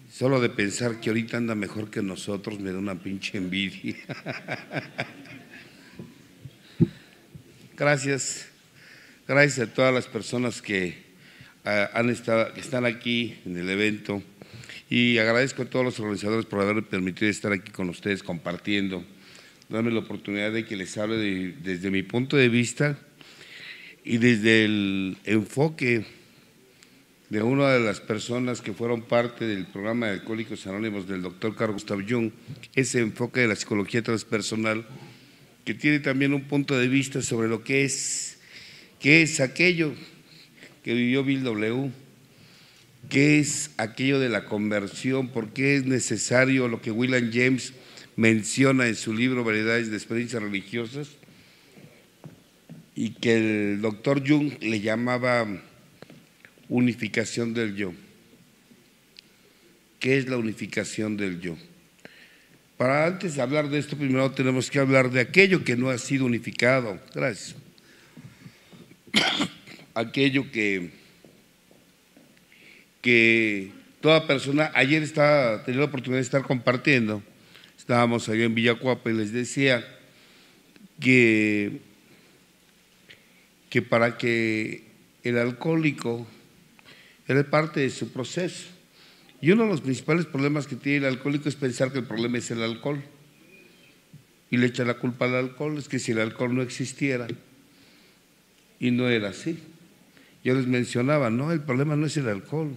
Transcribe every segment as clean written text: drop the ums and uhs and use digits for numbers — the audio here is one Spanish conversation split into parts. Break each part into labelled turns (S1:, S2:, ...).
S1: Solo de pensar que ahorita anda mejor que nosotros me da una pinche envidia. Gracias a todas las personas que están aquí en el evento, y agradezco a todos los organizadores por haberme permitido estar aquí con ustedes compartiendo, darme la oportunidad de que les hable desde mi punto de vista y desde el enfoque de una de las personas que fueron parte del programa de Alcohólicos Anónimos del doctor Carl Gustav Jung, ese enfoque de la psicología transpersonal, que tiene también un punto de vista sobre lo que es aquello que vivió Bill W., qué es aquello de la conversión, por qué es necesario lo que William James menciona en su libro Variedades de Experiencias Religiosas, y que el doctor Jung le llamaba unificación del yo. ¿Qué es la unificación del yo? Para antes de hablar de esto, primero tenemos que hablar de aquello que no ha sido unificado. Gracias. Aquello que toda persona, ayer tenía la oportunidad de estar compartiendo, estábamos allá en Villacuapa y les decía que para que el alcohólico era parte de su proceso. Y uno de los principales problemas que tiene el alcohólico es pensar que el problema es el alcohol. Y le echa la culpa al alcohol, es que si el alcohol no existiera, y no era así. Yo les mencionaba, no, el problema no es el alcohol.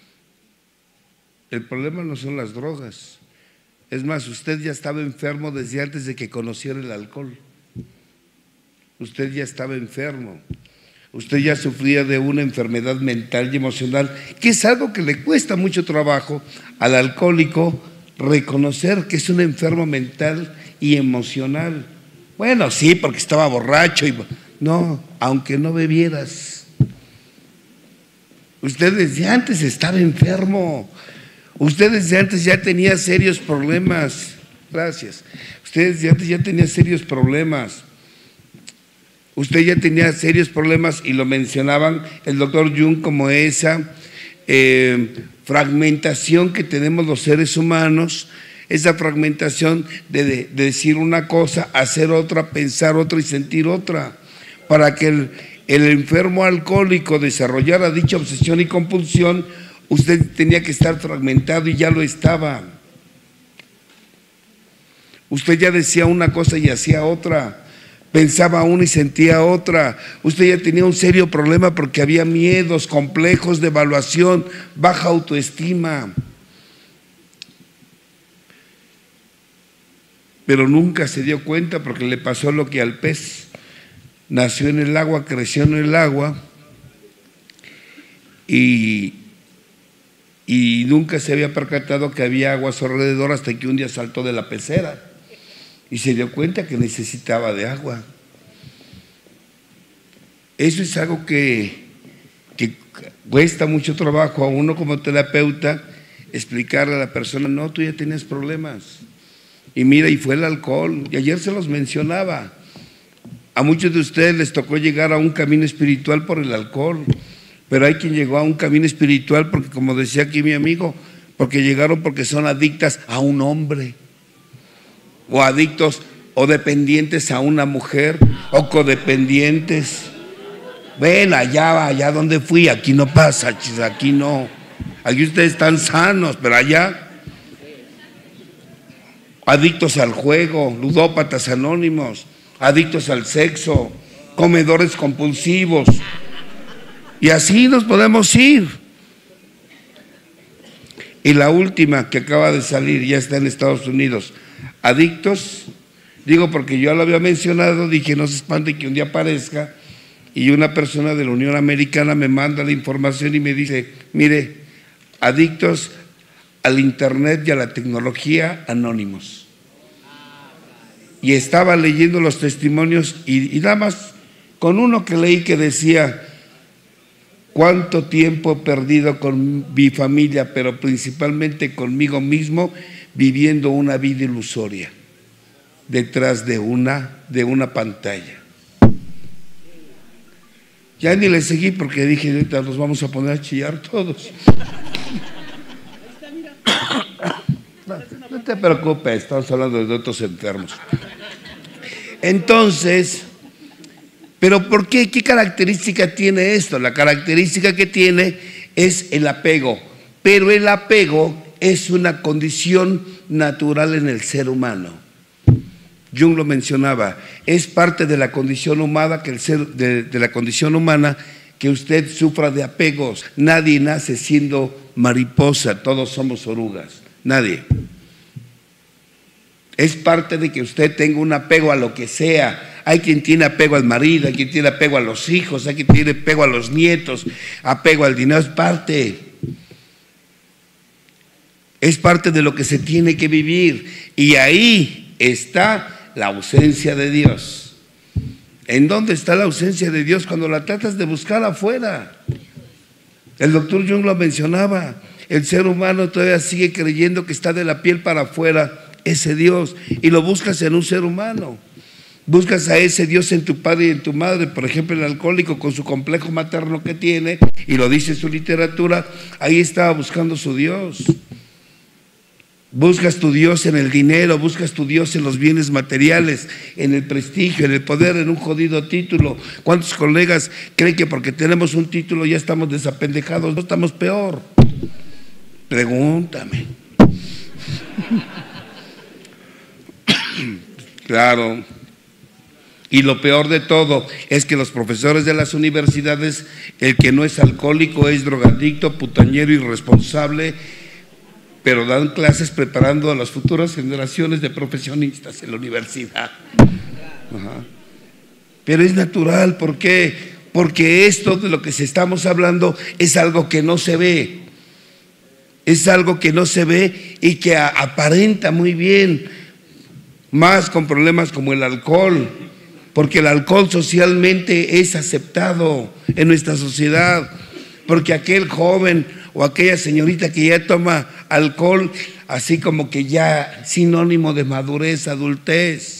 S1: El problema no son las drogas. Es más, usted ya estaba enfermo desde antes de que conociera el alcohol. Usted ya estaba enfermo. Usted ya sufría de una enfermedad mental y emocional, que es algo que le cuesta mucho trabajo al alcohólico reconocer que es un enfermo mental y emocional. Bueno, sí, porque estaba borracho. No, aunque no bebieras. Usted desde antes estaba enfermo. Usted desde antes ya tenía serios problemas. Gracias. Usted desde antes ya tenía serios problemas. Usted ya tenía serios problemas, y lo mencionaban el doctor Jung como esa fragmentación que tenemos los seres humanos, esa fragmentación de decir una cosa, hacer otra, pensar otra y sentir otra. Para que el enfermo alcohólico desarrollara dicha obsesión y compulsión, usted tenía que estar fragmentado, y ya lo estaba. Usted ya decía una cosa y hacía otra. Pensaba una y sentía otra. Usted ya tenía un serio problema porque había miedos, complejos de evaluación, baja autoestima. Pero nunca se dio cuenta, porque le pasó lo que al pez. Nació en el agua, creció en el agua, y nunca se había percatado que había agua a su alrededor, hasta que un día saltó de la pecera y se dio cuenta que necesitaba de agua. Eso es algo que cuesta mucho trabajo a uno como terapeuta explicarle a la persona, no, tú ya tenías problemas. Y mira, y fue el alcohol, y ayer se los mencionaba. A muchos de ustedes les tocó llegar a un camino espiritual por el alcohol, pero hay quien llegó a un camino espiritual porque, como decía aquí mi amigo, porque llegaron porque son adictas a un hombre, o adictos o dependientes a una mujer, o codependientes. Ven, allá donde fui, aquí no pasa, aquí no. Aquí ustedes están sanos, pero allá, adictos al juego, ludópatas anónimos, adictos al sexo, comedores compulsivos, y así nos podemos ir. Y la última que acaba de salir, ya está en Estados Unidos, adictos, digo porque yo lo había mencionado, dije no se espante que un día aparezca y una persona de la Unión Americana me manda la información y me dice, mire, adictos al internet y a la tecnología anónimos. Y estaba leyendo los testimonios, y nada más con uno que leí que decía, cuánto tiempo he perdido con mi familia, pero principalmente conmigo mismo, viviendo una vida ilusoria detrás de una pantalla. Ya ni le seguí porque dije, ahorita nos vamos a poner a chillar todos. No te preocupes, estamos hablando de otros enfermos. Entonces, ¿pero por qué? ¿Qué característica tiene esto? La característica que tiene es el apego, pero el apego es una condición natural en el ser humano. Jung lo mencionaba, es parte de la condición humana que de la condición humana que usted sufra de apegos. Nadie nace siendo mariposa, todos somos orugas, nadie. Es parte de que usted tenga un apego a lo que sea. Hay quien tiene apego al marido, hay quien tiene apego a los hijos, hay quien tiene apego a los nietos, apego al dinero, es parte. Es parte de lo que se tiene que vivir. Y ahí está la ausencia de Dios. ¿En dónde está la ausencia de Dios? Cuando la tratas de buscar afuera. El doctor Jung lo mencionaba. El ser humano todavía sigue creyendo que está de la piel para afuera ese Dios, y lo buscas en un ser humano. Buscas a ese Dios en tu padre y en tu madre. Por ejemplo, el alcohólico con su complejo materno que tiene, y lo dice su literatura, ahí estaba buscando su Dios. Buscas tu Dios en el dinero, buscas tu Dios en los bienes materiales, en el prestigio, en el poder, en un jodido título. ¿Cuántos colegas creen que porque tenemos un título ya estamos desapendejados? No, estamos peor. Pregúntame. Claro. Y lo peor de todo es que los profesores de las universidades, el que no es alcohólico es drogadicto, putañero, irresponsable, pero dan clases preparando a las futuras generaciones de profesionistas en la universidad. Ajá. Pero es natural, ¿por qué? Porque esto de lo que estamos hablando es algo que no se ve. Es algo que no se ve y que aparenta muy bien, más con problemas como el alcohol, porque el alcohol socialmente es aceptado en nuestra sociedad, porque aquel joven o aquella señorita que ya toma alcohol, así como que ya sinónimo de madurez, adultez.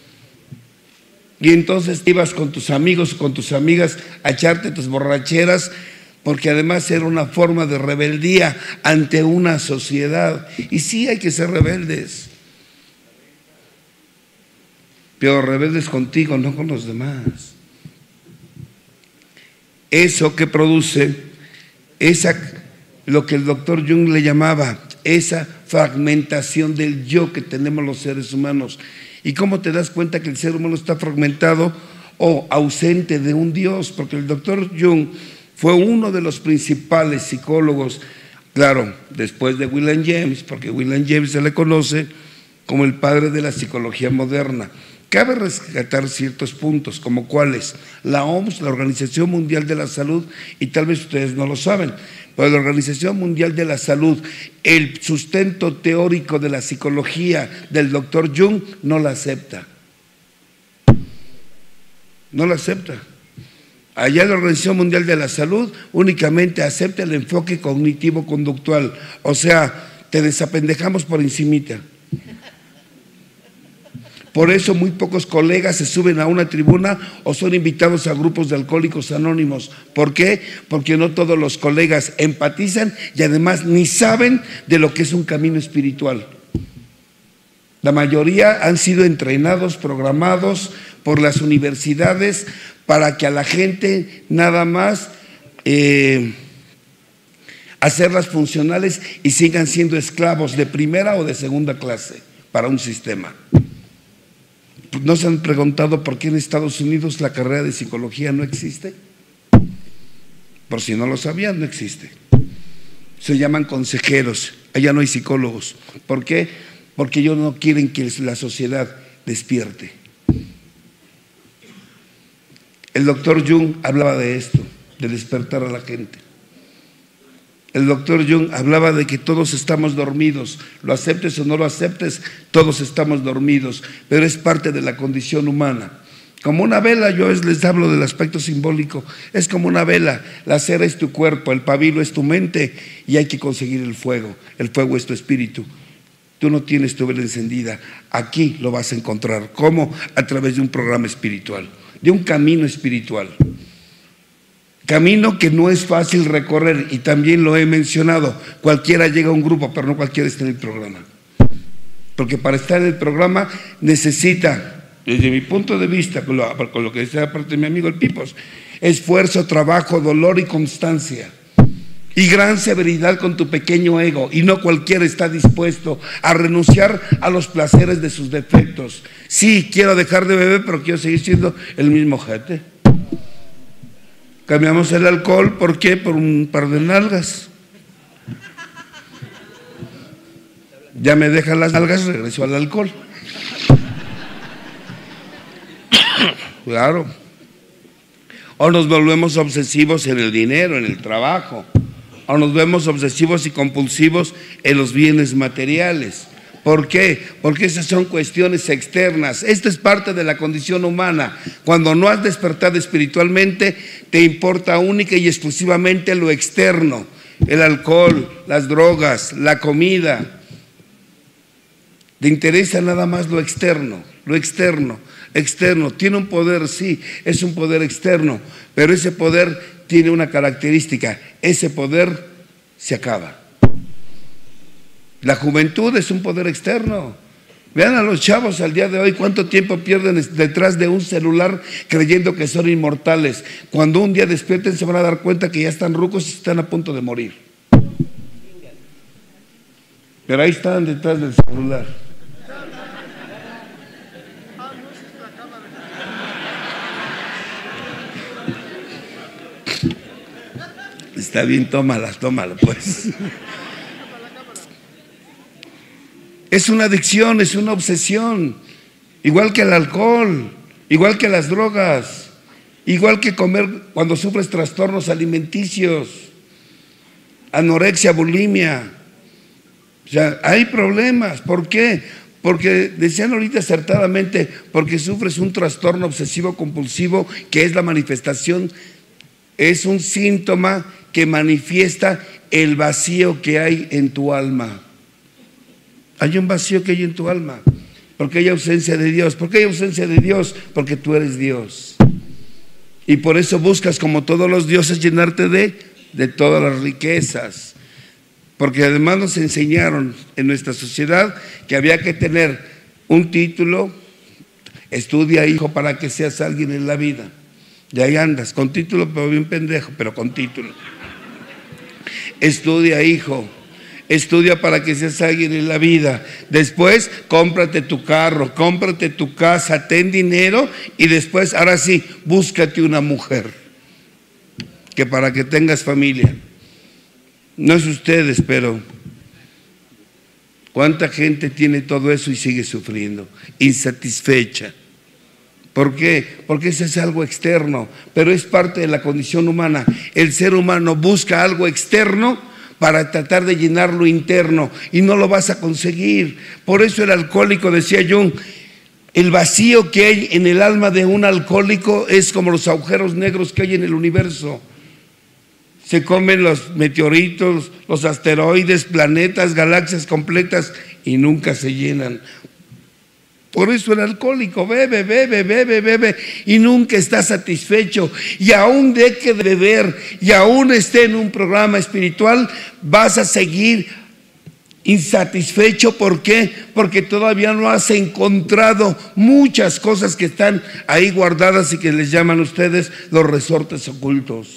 S1: Y entonces ibas con tus amigos o con tus amigas a echarte tus borracheras, porque además era una forma de rebeldía ante una sociedad. Y sí hay que ser rebeldes, pero rebeldes contigo, no con los demás. Eso que produce, lo que el doctor Jung le llamaba, esa fragmentación del yo que tenemos los seres humanos. ¿Y cómo te das cuenta que el ser humano está fragmentado o ausente de un Dios? Porque el doctor Jung fue uno de los principales psicólogos, claro, después de William James, porque William James se le conoce como el padre de la psicología moderna. Cabe rescatar ciertos puntos, como cuáles. La OMS, la Organización Mundial de la Salud, y tal vez ustedes no lo saben, pero la Organización Mundial de la Salud, el sustento teórico de la psicología del doctor Jung no la acepta. No la acepta. Allá la Organización Mundial de la Salud únicamente acepta el enfoque cognitivo-conductual, o sea, te desapendejamos por encimita. Por eso muy pocos colegas se suben a una tribuna o son invitados a grupos de alcohólicos anónimos. ¿Por qué? Porque no todos los colegas empatizan y además ni saben de lo que es un camino espiritual. La mayoría han sido entrenados, programados por las universidades para que a la gente nada más hacerlas funcionales y sigan siendo esclavos de primera o de segunda clase para un sistema. ¿No se han preguntado por qué en Estados Unidos la carrera de psicología no existe? Por si no lo sabían, no existe. Se llaman consejeros, allá no hay psicólogos. ¿Por qué? Porque ellos no quieren que la sociedad despierte. El doctor Jung hablaba de esto, de despertar a la gente. El doctor Jung hablaba de que todos estamos dormidos, lo aceptes o no lo aceptes, todos estamos dormidos, pero es parte de la condición humana. Como una vela, yo les hablo del aspecto simbólico, es como una vela, la cera es tu cuerpo, el pabilo es tu mente y hay que conseguir el fuego es tu espíritu. Tú no tienes tu vela encendida, aquí lo vas a encontrar. ¿Cómo? A través de un programa espiritual, de un camino espiritual. Camino que no es fácil recorrer, y también lo he mencionado. Cualquiera llega a un grupo, pero no cualquiera está en el programa. Porque para estar en el programa necesita, desde mi punto de vista, con lo que decía aparte de mi amigo el Pipos, esfuerzo, trabajo, dolor y constancia. Y gran severidad con tu pequeño ego. Y no cualquiera está dispuesto a renunciar a los placeres de sus defectos. Sí, quiero dejar de beber, pero quiero seguir siendo el mismo jete. Cambiamos el alcohol, ¿por qué? Por un par de nalgas. Ya me dejan las nalgas, regreso al alcohol. Claro. O nos volvemos obsesivos en el dinero, en el trabajo. O nos vemos obsesivos y compulsivos en los bienes materiales. ¿Por qué? Porque esas son cuestiones externas. Esto es parte de la condición humana. Cuando no has despertado espiritualmente, te importa única y exclusivamente lo externo. El alcohol, las drogas, la comida. Te interesa nada más lo externo, externo. Tiene un poder, sí, es un poder externo, pero ese poder tiene una característica. Ese poder se acaba. La juventud es un poder externo. Vean a los chavos al día de hoy cuánto tiempo pierden detrás de un celular creyendo que son inmortales. Cuando un día despierten se van a dar cuenta que ya están rucos y están a punto de morir. Pero ahí están detrás del celular. Está bien, tómala pues. Es una adicción, es una obsesión, igual que el alcohol, igual que las drogas, igual que comer cuando sufres trastornos alimenticios, anorexia, bulimia. O sea, hay problemas. ¿Por qué? Porque decían ahorita acertadamente, porque sufres un trastorno obsesivo compulsivo, que es la manifestación, es un síntoma que manifiesta el vacío que hay en tu alma. Hay un vacío que hay en tu alma, porque hay ausencia de Dios. ¿Por qué hay ausencia de Dios? Porque tú eres Dios. Y por eso buscas, como todos los dioses, llenarte de todas las riquezas. Porque además nos enseñaron en nuestra sociedad que había que tener un título. Estudia, hijo, para que seas alguien en la vida. Y ahí andas, con título, pero bien pendejo, pero con título. Estudia, hijo. Estudia para que seas alguien en la vida. Después, cómprate tu carro, cómprate tu casa, ten dinero y después, ahora sí, búscate una mujer. Que para que tengas familia. No es ustedes, pero ¿cuánta gente tiene todo eso y sigue sufriendo? Insatisfecha. ¿Por qué? Porque eso es algo externo, pero es parte de la condición humana. El ser humano busca algo externo para tratar de llenar lo interno y no lo vas a conseguir. Por eso el alcohólico, decía Jung, el vacío que hay en el alma de un alcohólico es como los agujeros negros que hay en el universo. Se comen los meteoritos, los asteroides, planetas, galaxias completas y nunca se llenan. Por eso el alcohólico bebe y nunca está satisfecho. Y aún deje de beber y aún esté en un programa espiritual, vas a seguir insatisfecho. ¿Por qué? Porque todavía no has encontrado muchas cosas que están ahí guardadas y que les llaman ustedes los resortes ocultos.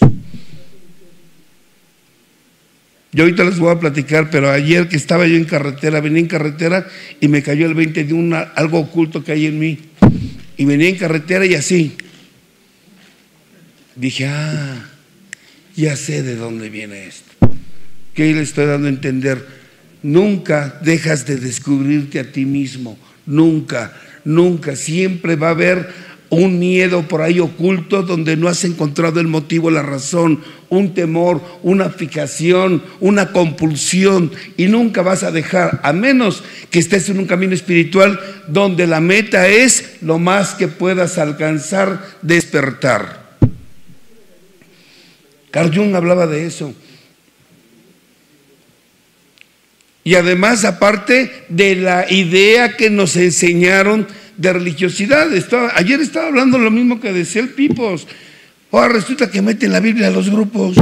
S1: Yo ahorita les voy a platicar, pero ayer que estaba yo en carretera, venía en carretera y me cayó el 20 de algo oculto que hay en mí. Y venía en carretera y así. Dije, ya sé de dónde viene esto. ¿Qué le estoy dando a entender? Nunca dejas de descubrirte a ti mismo. Nunca, nunca. Siempre va a haber un miedo por ahí oculto donde no has encontrado el motivo, la razón, un temor, una fijación, una compulsión, y nunca vas a dejar, a menos que estés en un camino espiritual donde la meta es lo más que puedas alcanzar, despertar. Carl Jung hablaba de eso. Y además, aparte de la idea que nos enseñaron de religiosidad, ayer estaba hablando lo mismo que decía el Pipos. Ahora resulta que meten la Biblia a los grupos.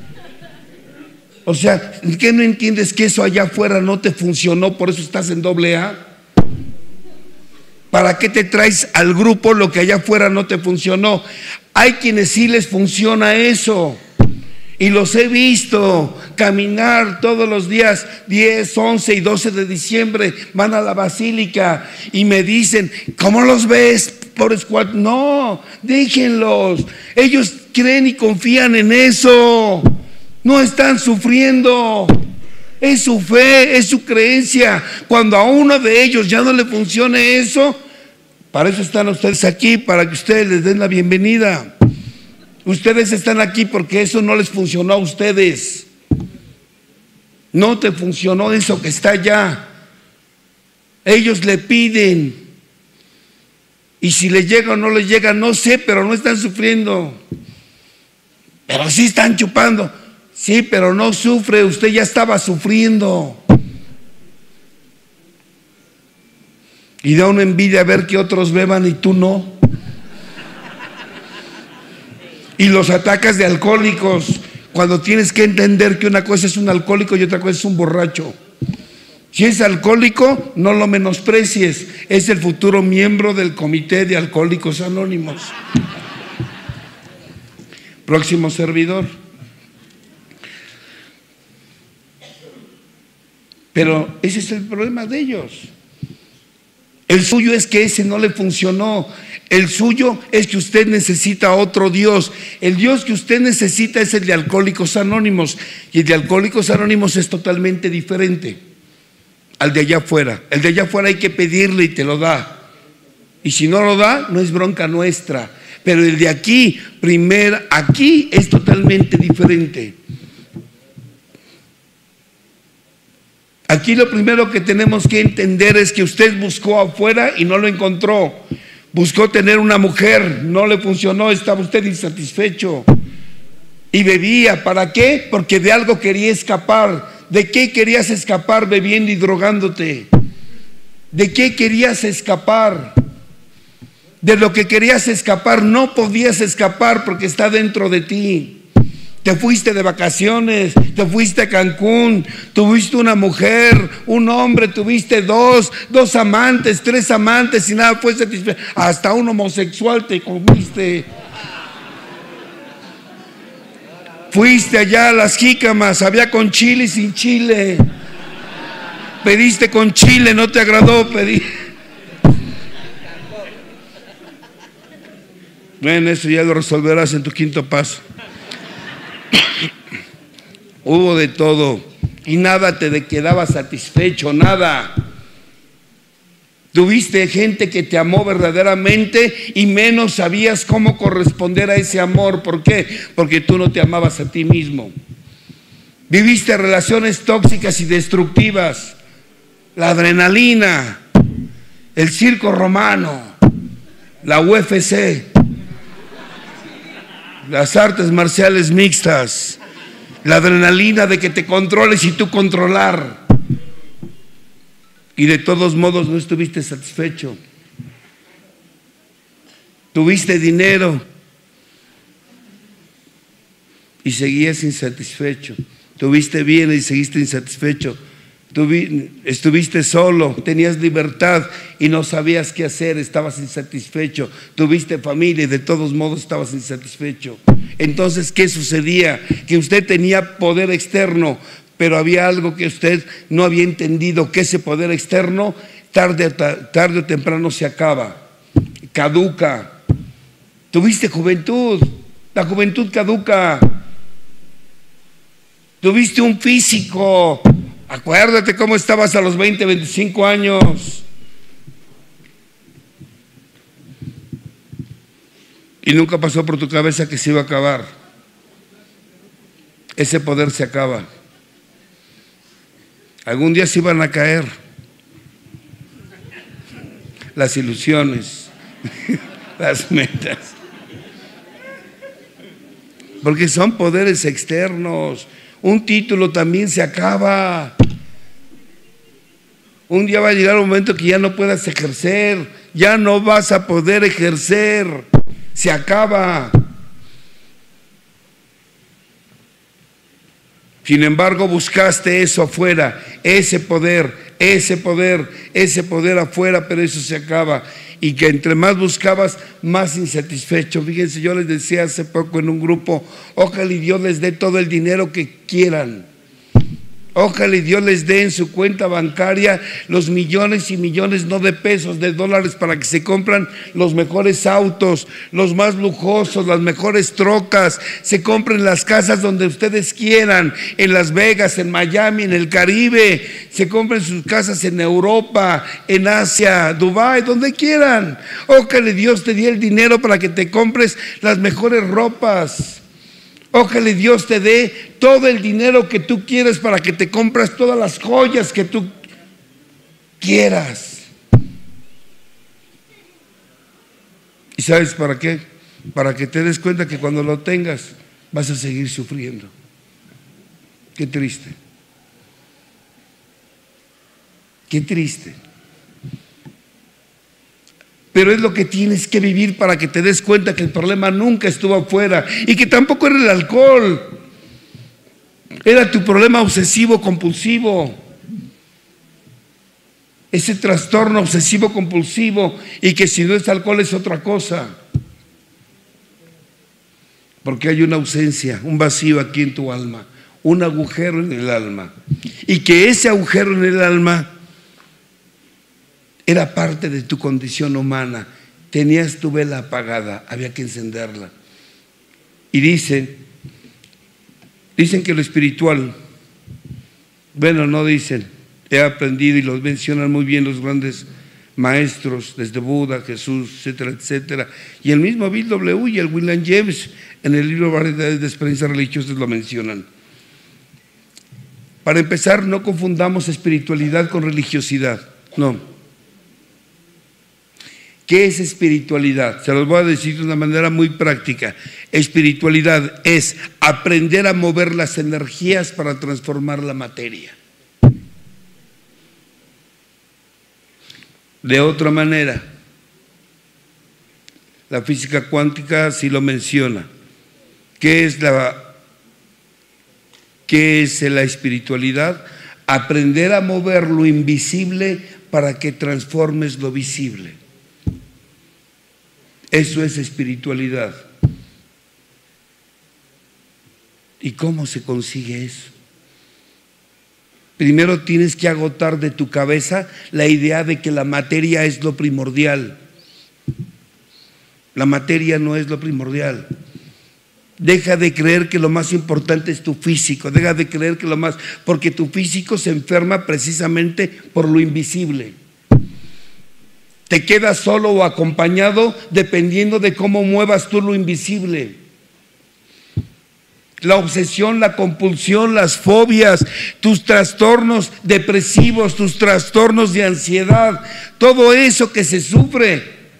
S1: O sea, ¿qué no entiendes que eso allá afuera no te funcionó? Por eso estás en AA. ¿Para qué te traes al grupo lo que allá afuera no te funcionó? Hay quienes sí les funciona eso. Y los he visto caminar todos los días, 10, 11 y 12 de diciembre, van a la basílica y me dicen, ¿cómo los ves? No, déjenlos. Ellos creen y confían en eso. No están sufriendo. Es su fe, es su creencia. Cuando a uno de ellos ya no le funcione eso, para eso están ustedes aquí, para que ustedes les den la bienvenida. Ustedes están aquí porque eso no les funcionó a ustedes. No te funcionó eso que está allá. Ellos le piden. Y si les llega o no les llega, no sé, pero no están sufriendo. Pero sí están chupando. Sí, pero no sufre, usted ya estaba sufriendo. Y da una envidia ver que otros beban y tú no. Y los atacas de alcohólicos, cuando tienes que entender que una cosa es un alcohólico y otra cosa es un borracho. Si es alcohólico, no lo menosprecies, es el futuro miembro del Comité de Alcohólicos Anónimos. Próximo servidor. Pero ese es el problema de ellos. El suyo es que ese no le funcionó. El suyo es que usted necesita otro Dios. El Dios que usted necesita es el de Alcohólicos Anónimos. Y el de Alcohólicos Anónimos es totalmente diferente al de allá afuera. El de allá afuera hay que pedirle y te lo da. Y si no lo da, no es bronca nuestra. Pero el de aquí, aquí es totalmente diferente. Aquí lo primero que tenemos que entender es que usted buscó afuera y no lo encontró. Buscó tener una mujer, no le funcionó, estaba usted insatisfecho. Y bebía, ¿para qué? Porque de algo quería escapar. ¿De qué querías escapar bebiendo y drogándote? ¿De qué querías escapar? De lo que querías escapar no podías escapar porque está dentro de ti. Te fuiste de vacaciones, te fuiste a Cancún, tuviste una mujer, un hombre, tuviste dos amantes, 3 amantes y nada fue satisfecho. Hasta un homosexual te comiste. Fuiste allá a las jícamas, había con chile y sin chile. Pediste con chile, no te agradó, pedí. Bueno, eso ya lo resolverás en tu 5.º paso. Hubo de todo y nada te quedaba satisfecho, nada. Tuviste gente que te amó verdaderamente y menos sabías cómo corresponder a ese amor. ¿Por qué? Porque tú no te amabas a ti mismo. Viviste relaciones tóxicas y destructivas, la adrenalina, el circo romano, la UFC, las artes marciales mixtas, la adrenalina de que te controles y tú controlar. Y de todos modos no estuviste satisfecho. Tuviste dinero y seguías insatisfecho. Tuviste bien y seguiste insatisfecho. Estuviste solo, tenías libertad y no sabías qué hacer, estabas insatisfecho. Tuviste familia y de todos modos estabas insatisfecho. Entonces, ¿qué sucedía? Que usted tenía poder externo, pero había algo que usted no había entendido, que ese poder externo tarde o temprano se acaba, caduca. Tuviste juventud, la juventud caduca. Tuviste un físico. Acuérdate cómo estabas a los 20, 25 años. Y nunca pasó por tu cabeza que se iba a acabar. Ese poder se acaba. Algún día se iban a caer las ilusiones, las metas. Porque son poderes externos. Un título también se acaba. Un día va a llegar un momento que ya no puedas ejercer, ya no vas a poder ejercer, se acaba. Sin embargo, buscaste eso afuera, ese poder afuera, pero eso se acaba. Y que entre más buscabas, más insatisfecho. Fíjense, yo les decía hace poco en un grupo, ojalá y Dios les dé todo el dinero que quieran. Ojalá y Dios les dé en su cuenta bancaria los millones y millones, no de pesos, de dólares, para que se compran los mejores autos, los más lujosos, las mejores trocas, se compren las casas donde ustedes quieran, en Las Vegas, en Miami, en el Caribe, se compren sus casas en Europa, en Asia, Dubái, donde quieran. Ojalá y Dios te dé el dinero para que te compres las mejores ropas. Ojalá Dios te dé todo el dinero que tú quieres para que te compres todas las joyas que tú quieras. ¿Y sabes para qué? Para que te des cuenta que cuando lo tengas vas a seguir sufriendo. Qué triste. Qué triste. Pero es lo que tienes que vivir para que te des cuenta que el problema nunca estuvo afuera y que tampoco era el alcohol. Era tu problema obsesivo compulsivo. Ese trastorno obsesivo compulsivo, y que si no es alcohol es otra cosa. Porque hay una ausencia, un vacío aquí en tu alma, un agujero en el alma. Y que ese agujero en el alma era parte de tu condición humana. Tenías tu vela apagada, había que encenderla. Y dicen que lo espiritual, bueno, no dicen, he aprendido y los mencionan muy bien los grandes maestros, desde Buda, Jesús, etcétera, etcétera. Y el mismo Bill W. y el William James en el libro Variedades de Experiencias Religiosas lo mencionan. Para empezar, no confundamos espiritualidad con religiosidad, no. ¿Qué es espiritualidad? Se los voy a decir de una manera muy práctica. Espiritualidad es aprender a mover las energías para transformar la materia. De otra manera, la física cuántica sí lo menciona. ¿Qué es la espiritualidad? Aprender a mover lo invisible para que transformes lo visible. Eso es espiritualidad. ¿Y cómo se consigue eso? Primero tienes que agotar de tu cabeza la idea de que la materia es lo primordial. La materia no es lo primordial. Deja de creer que lo más importante es tu físico. Deja de creer que porque tu físico se enferma precisamente por lo invisible. Te quedas solo o acompañado dependiendo de cómo muevas tú lo invisible. La obsesión, la compulsión, las fobias, tus trastornos depresivos, tus trastornos de ansiedad, todo eso que se sufre,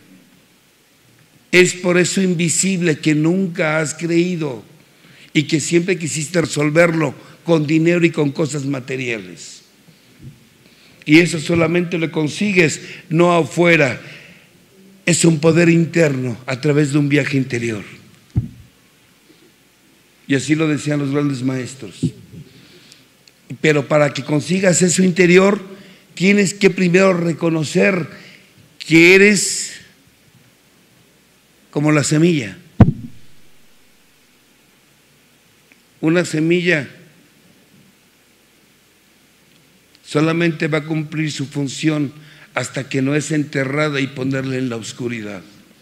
S1: es por eso invisible que nunca has creído y que siempre quisiste resolverlo con dinero y con cosas materiales. Y eso solamente lo consigues no afuera, es un poder interno a través de un viaje interior. Y así lo decían los grandes maestros. Pero para que consigas eso interior, tienes que primero reconocer que eres como la semilla. Una semilla solamente va a cumplir su función hasta que no es enterrada y ponerla en la oscuridad.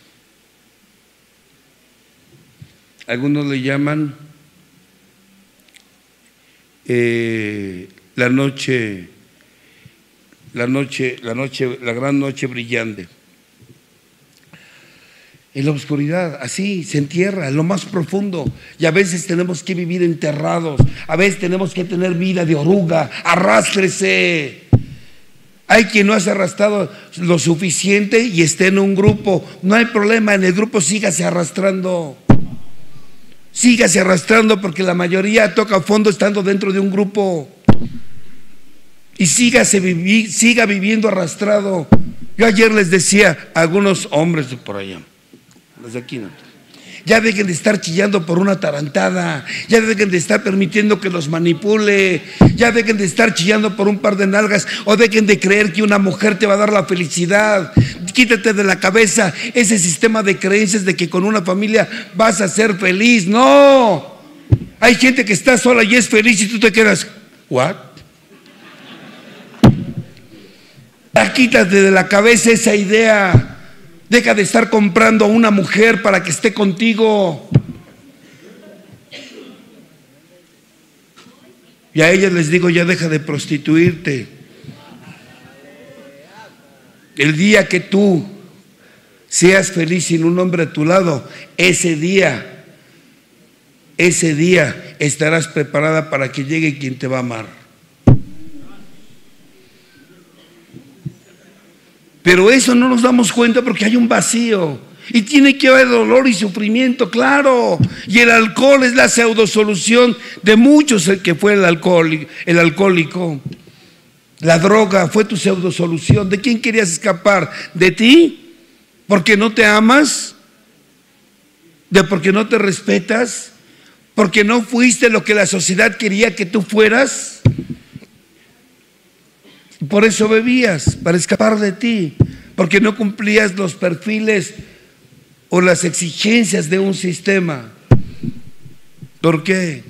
S1: Algunos le llaman la gran noche brillante. En la oscuridad, así se entierra, en lo más profundo. Y a veces tenemos que vivir enterrados, a veces tenemos que tener vida de oruga. Arrástrese. Hay quien no se ha arrastrado lo suficiente y esté en un grupo. No hay problema, en el grupo sígase arrastrando. Sígase arrastrando, porque la mayoría toca fondo estando dentro de un grupo. Y siga viviendo arrastrado. Yo ayer les decía a algunos hombres de por allá, desde aquí no, Ya dejen de estar chillando por una tarantada. Ya dejen de estar permitiendo que los manipule. Ya dejen de estar chillando por un par de nalgas. O dejen de creer que una mujer te va a dar la felicidad. Quítate de la cabeza ese sistema de creencias de que con una familia vas a ser feliz. No. Hay gente que está sola y es feliz y tú te quedas, ¿what? Quítate de la cabeza esa idea. Deja de estar comprando a una mujer para que esté contigo. Y a ellas les digo, ya deja de prostituirte. El día que tú seas feliz sin un hombre a tu lado, ese día estarás preparada para que llegue quien te va a amar. Pero eso no nos damos cuenta porque hay un vacío y tiene que haber dolor y sufrimiento, claro. Y el alcohol es la pseudosolución de muchos, el que fue el alcohólico. La droga fue tu pseudosolución. ¿De quién querías escapar? ¿De ti? ¿Porque no te amas? ¿De porque no te respetas? ¿Porque no fuiste lo que la sociedad quería que tú fueras? Por eso bebías, para escapar de ti, porque no cumplías los perfiles o las exigencias de un sistema. ¿Por qué?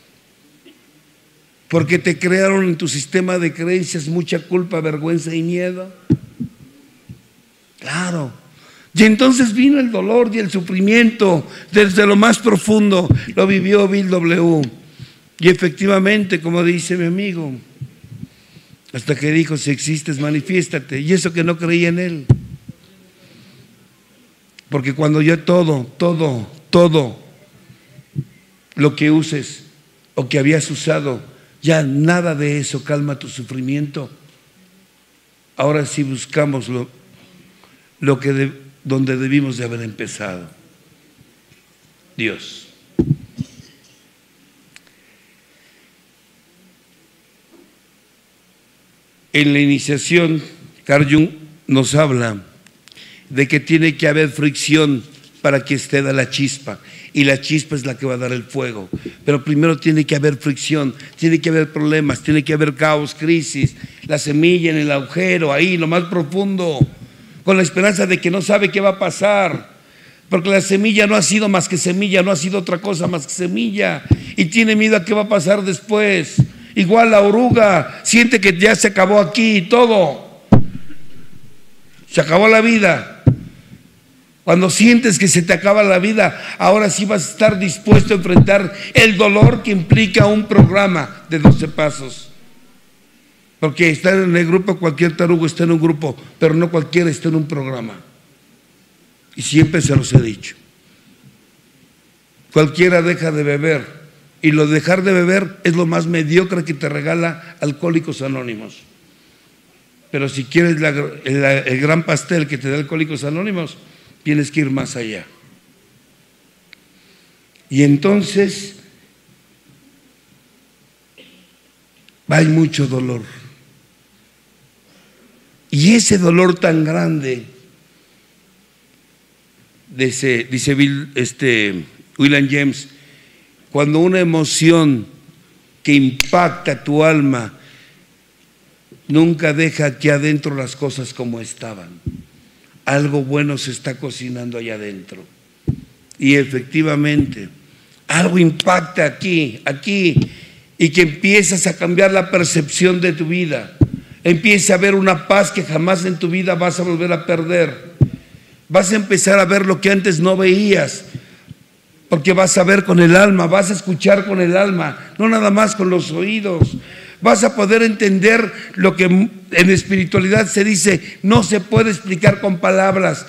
S1: Porque te crearon en tu sistema de creencias mucha culpa, vergüenza y miedo. Claro. Y entonces vino el dolor y el sufrimiento desde lo más profundo. Lo vivió Bill W. Y efectivamente, como dice mi amigo, hasta que dijo, si existes, manifiéstate. Y eso que no creía en él. Porque cuando ya todo lo que uses o que habías usado, ya nada de eso calma tu sufrimiento. Ahora sí buscamos donde debimos de haber empezado. Dios. En la iniciación, Carl Jung nos habla de que tiene que haber fricción para que esté la chispa, y la chispa es la que va a dar el fuego. Pero primero tiene que haber fricción, tiene que haber problemas, tiene que haber caos, crisis, la semilla en el agujero, ahí, lo más profundo, con la esperanza de que no sabe qué va a pasar, porque la semilla no ha sido más que semilla, no ha sido otra cosa más que semilla, y tiene miedo a qué va a pasar después. Igual la oruga siente que ya se acabó aquí y todo, se acabó la vida. Cuando sientes que se te acaba la vida, ahora sí vas a estar dispuesto a enfrentar el dolor que implica un programa de 12 pasos. Porque estar en el grupo, cualquier tarugo está en un grupo, pero no cualquiera está en un programa. Y siempre se los he dicho. Cualquiera deja de beber. Y lo de dejar de beber es lo más mediocre que te regala Alcohólicos Anónimos. Pero si quieres el gran pastel que te da Alcohólicos Anónimos, tienes que ir más allá. Y entonces hay mucho dolor. Y ese dolor tan grande, dice William James, cuando una emoción que impacta tu alma nunca deja aquí adentro las cosas como estaban, algo bueno se está cocinando allá adentro. Y efectivamente, algo impacta aquí, y que empiezas a cambiar la percepción de tu vida. Empieza a ver una paz que jamás en tu vida vas a volver a perder. Vas a empezar a ver lo que antes no veías. Porque vas a ver con el alma, vas a escuchar con el alma, no nada más con los oídos. Vas a poder entender lo que en espiritualidad se dice, no se puede explicar con palabras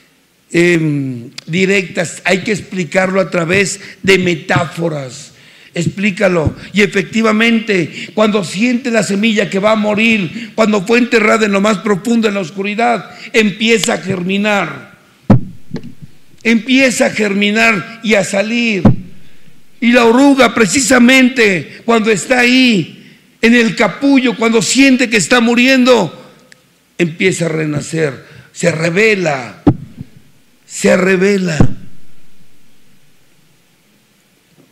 S1: directas, hay que explicarlo a través de metáforas. Explícalo. Y efectivamente, cuando siente la semilla que va a morir, cuando fue enterrada en lo más profundo, en la oscuridad, empieza a germinar. Empieza a germinar y a salir. Y la oruga, precisamente cuando está ahí en el capullo, cuando siente que está muriendo, empieza a renacer, se revela.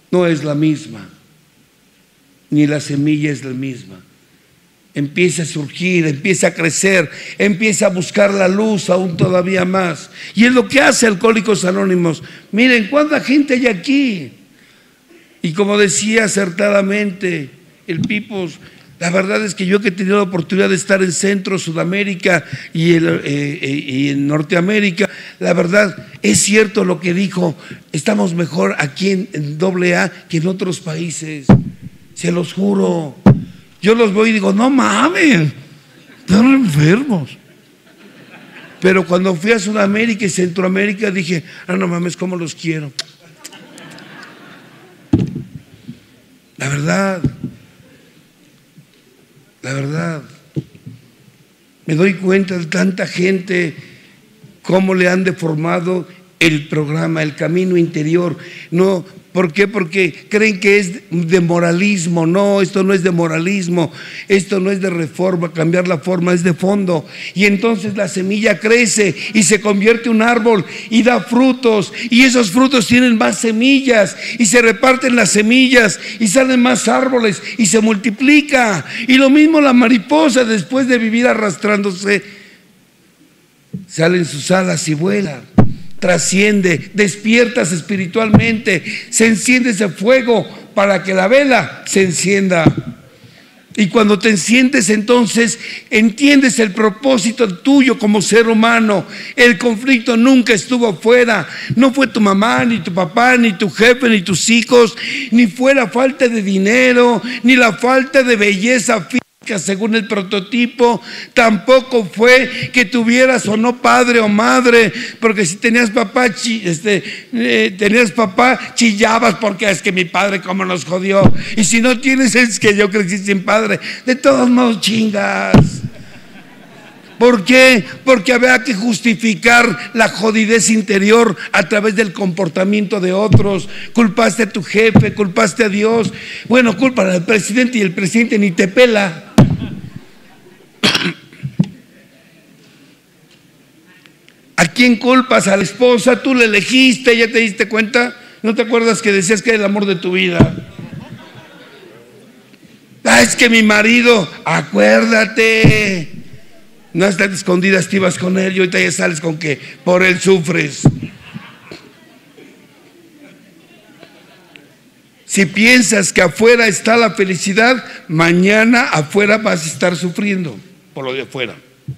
S1: no es la misma, ni la semilla es la misma. Empieza a surgir, empieza a crecer, empieza a buscar la luz aún todavía más. Y es lo que hace Alcohólicos Anónimos. Miren cuánta gente hay aquí. Y como decía acertadamente el Pipos, la verdad es que yo que he tenido la oportunidad de estar en Centro, Sudamérica y en Norteamérica, la verdad es cierto lo que dijo, estamos mejor aquí en AA que en otros países, se los juro. Yo los voy y digo, no mames, están enfermos. Pero cuando fui a Sudamérica y Centroamérica dije, no mames, cómo los quiero. La verdad, me doy cuenta de tanta gente, cómo le han deformado el programa, el camino interior. No, ¿por qué? Porque creen que es de moralismo. No, esto no es de moralismo, esto no es de reforma, cambiar la forma, es de fondo. Y entonces la semilla crece y se convierte en un árbol y da frutos, y esos frutos tienen más semillas y se reparten las semillas y salen más árboles y se multiplica. Y lo mismo la mariposa, después de vivir arrastrándose, salen sus alas y vuela. Trasciende, despiertas espiritualmente, se enciende ese fuego para que la vela se encienda. Y cuando te enciendes, entonces entiendes el propósito tuyo como ser humano. El conflicto nunca estuvo afuera, no fue tu mamá, ni tu papá, ni tu jefe, ni tus hijos, ni fue la falta de dinero, ni la falta de belleza física según el prototipo, tampoco fue que tuvieras o no padre o madre, porque si tenías papá, chillabas porque es que mi padre cómo nos jodió, y si no tienes es que yo crecí sin padre. De todos modos chingas. ¿Por qué? Porque había que justificar la jodidez interior a través del comportamiento de otros. Culpaste a tu jefe, culpaste a Dios. Bueno, culpan al presidente y el presidente ni te pela. ¿A quién culpas? A la esposa, tú la elegiste, ¿ya te diste cuenta? ¿No te acuerdas que decías que era el amor de tu vida? Es que mi marido, acuérdate. No estás escondidas, te ibas con él y ahorita ya sales con que por él sufres. Si piensas que afuera está la felicidad, mañana afuera vas a estar sufriendo por lo de afuera.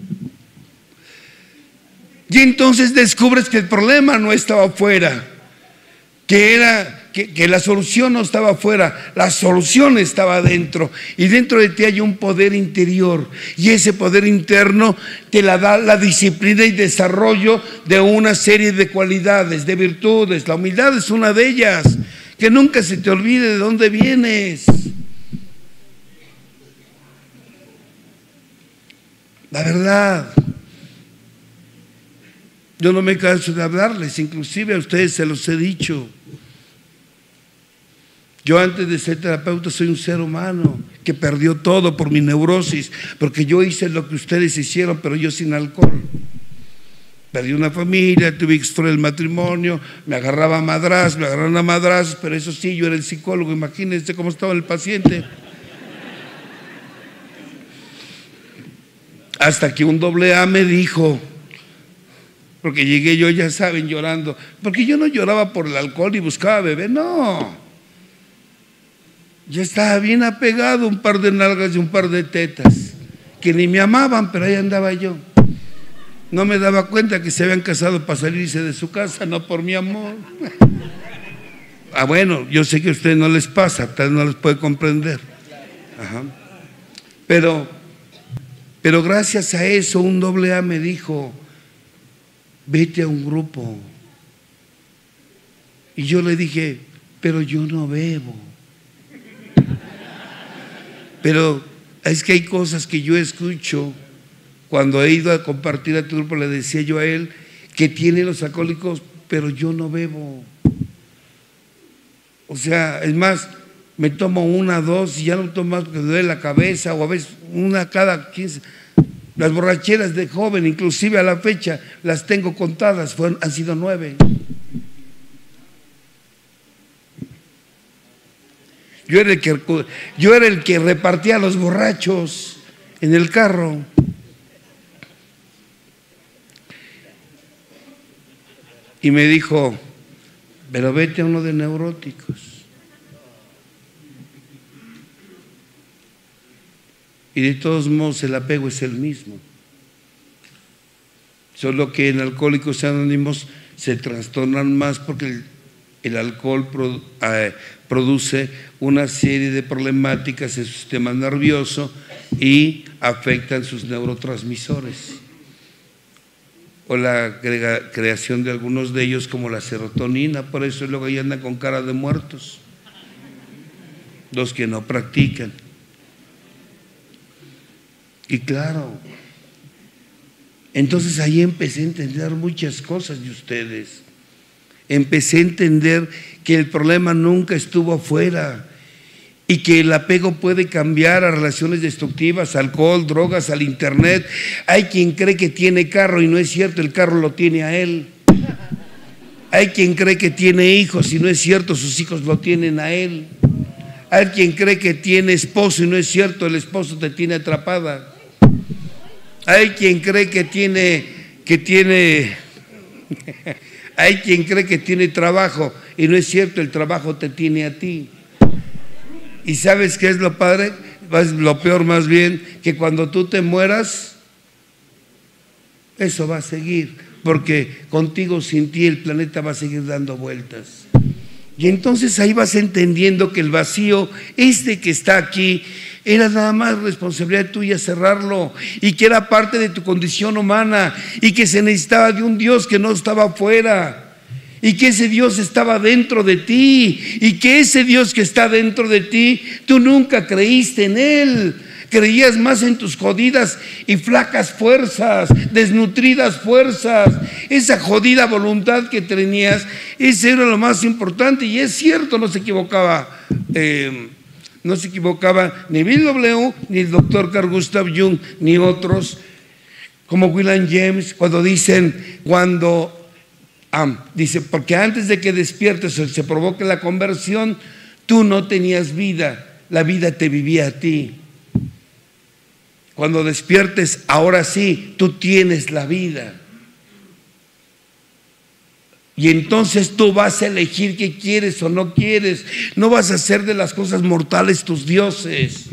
S1: Y entonces descubres que el problema no estaba afuera, que la solución no estaba afuera, la solución estaba adentro. Y dentro de ti hay un poder interior, y ese poder interno te la da la disciplina y desarrollo de una serie de cualidades, de virtudes. La humildad es una de ellas. Que nunca se te olvide de dónde vienes. La verdad, yo no me canso de hablarles, inclusive a ustedes se los he dicho. Yo antes de ser terapeuta soy un ser humano que perdió todo por mi neurosis, porque yo hice lo que ustedes hicieron, pero yo sin alcohol. Perdí una familia, tuve que destruir el matrimonio, me agarraban a madrazos, pero eso sí, yo era el psicólogo, imagínense cómo estaba el paciente. Hasta que un AA me dijo, porque llegué yo, ya saben, llorando, porque yo no lloraba por el alcohol y buscaba beber, no. Yo estaba bien apegado, un par de nalgas y un par de tetas, que ni me amaban, pero ahí andaba yo. No me daba cuenta que se habían casado para salirse de su casa, no por mi amor. Bueno, yo sé que a ustedes no les pasa, tal vez no les puede comprender. Ajá. Pero gracias a eso un AA me dijo, vete a un grupo. Y yo le dije, pero yo no bebo. Pero es que hay cosas que yo escucho. Cuando he ido a compartir a tu grupo, le decía yo a él que tiene los alcohólicos, pero yo no bebo. O sea, es más, me tomo una, dos y ya no tomo más porque me duele la cabeza, o a veces una cada 15. Las borracheras de joven, inclusive a la fecha, las tengo contadas, han sido 9. Yo era el que repartía a los borrachos en el carro. Y me dijo, pero vete a uno de neuróticos. Y de todos modos el apego es el mismo. Solo que en Alcohólicos Anónimos se trastornan más porque el alcohol produce una serie de problemáticas en su sistema nervioso y afectan sus neurotransmisores. O la creación de algunos de ellos como la serotonina, por eso luego ahí andan con cara de muertos, los que no practican. Y claro, entonces ahí empecé a entender muchas cosas de ustedes. Empecé a entender que el problema nunca estuvo afuera y que el apego puede cambiar a relaciones destructivas, alcohol, drogas, al internet. Hay quien cree que tiene carro y no es cierto, el carro lo tiene a él. Hay quien cree que tiene hijos y no es cierto, sus hijos lo tienen a él. Hay quien cree que tiene esposo y no es cierto, el esposo te tiene atrapada. Hay quien cree que tiene hay quien cree que tiene trabajo y no es cierto, el trabajo te tiene a ti. ¿Y sabes qué es lo padre? Lo peor más bien, que cuando tú te mueras, eso va a seguir, porque contigo, sin ti, el planeta va a seguir dando vueltas. Y entonces ahí vas entendiendo que el vacío, que está aquí, era nada más responsabilidad tuya cerrarlo, y que era parte de tu condición humana, y que se necesitaba de un Dios que no estaba afuera, y que ese Dios estaba dentro de ti, y que ese Dios que está dentro de ti, tú nunca creíste en Él. Creías más en tus jodidas y flacas fuerzas, desnutridas fuerzas, esa jodida voluntad que tenías. Ese era lo más importante, y es cierto, no se equivocaba ni Bill W., ni el doctor Carl Gustav Jung, ni otros como William James, cuando dice, porque antes de que despiertes o se provoque la conversión, tú no tenías vida, la vida te vivía a ti. Cuando despiertes, ahora sí, tú tienes la vida. Y entonces tú vas a elegir qué quieres o no quieres. No vas a hacer de las cosas mortales tus dioses.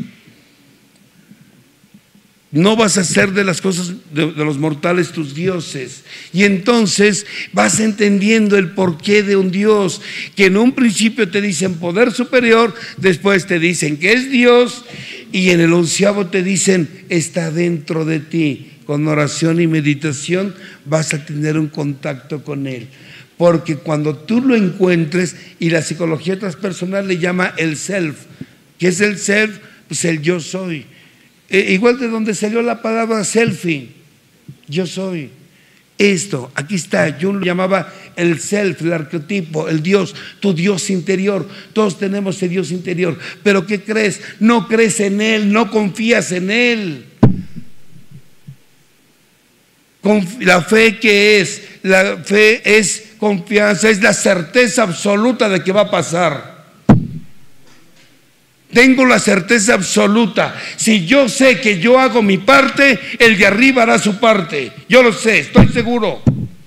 S1: No vas a hacer de las cosas de los mortales tus dioses. Y entonces vas entendiendo el porqué de un Dios, que en un principio te dicen poder superior, después te dicen que es Dios, y en el 11º te dicen está dentro de ti. Con oración y meditación vas a tener un contacto con Él. Porque cuando tú lo encuentres, y la psicología transpersonal le llama el self. ¿Qué es el self? Pues el yo soy. Igual de donde salió la palabra selfie, yo soy. Esto, aquí está, Jung lo llamaba el self, el arquetipo, el Dios, tu Dios interior. Todos tenemos ese Dios interior. Pero ¿qué crees? No crees en Él, no confías en Él. La fe, ¿qué es? La fe es confianza, es la certeza absoluta de que va a pasar. Tengo la certeza absoluta. Si yo sé que yo hago mi parte, el de arriba hará su parte. Yo lo sé, estoy seguro.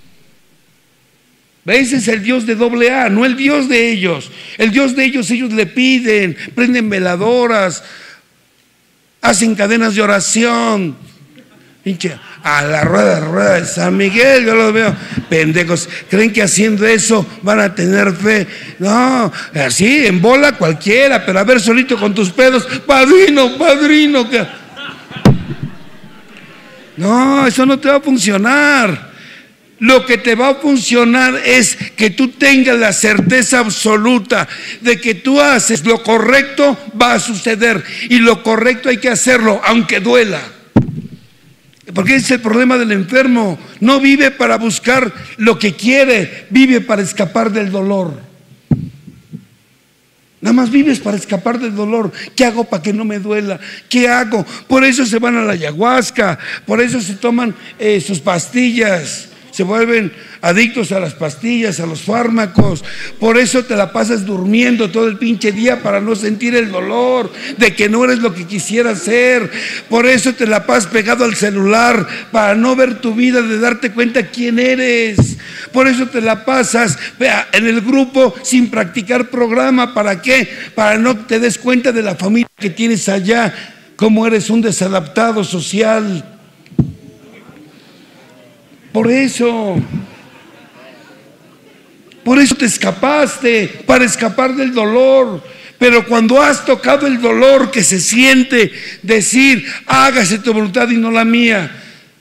S1: Ese es el Dios de AA, no el Dios de ellos. El Dios de ellos le piden, prenden veladoras, hacen cadenas de oración. Pinche, a la rueda de San Miguel, yo los veo pendejos. ¿Creen que haciendo eso van a tener fe? No, así en bola cualquiera, pero a ver solito con tus pedos, padrino. No, eso no te va a funcionar. Lo que te va a funcionar es que tú tengas la certeza absoluta de que tú haces lo correcto, va a suceder, y lo correcto hay que hacerlo aunque duela. Porque ese es el problema del enfermo. No vive para buscar lo que quiere, vive para escapar del dolor. Nada más vives para escapar del dolor. ¿Qué hago para que no me duela? ¿Qué hago? Por eso se van a la ayahuasca, por eso se toman sus pastillas. se vuelven adictos a las pastillas, a los fármacos. Por eso te la pasas durmiendo todo el pinche día para no sentir el dolor de que no eres lo que quisieras ser. Por eso te la pasas pegado al celular para no ver tu vida, de darte cuenta quién eres. Por eso te la pasas en el grupo sin practicar programa. ¿Para qué? Para no te des cuenta de la familia que tienes allá, cómo eres un desadaptado social. Por eso te escapaste, para escapar del dolor. Pero cuando has tocado el dolor que se siente decir, hágase tu voluntad y no la mía,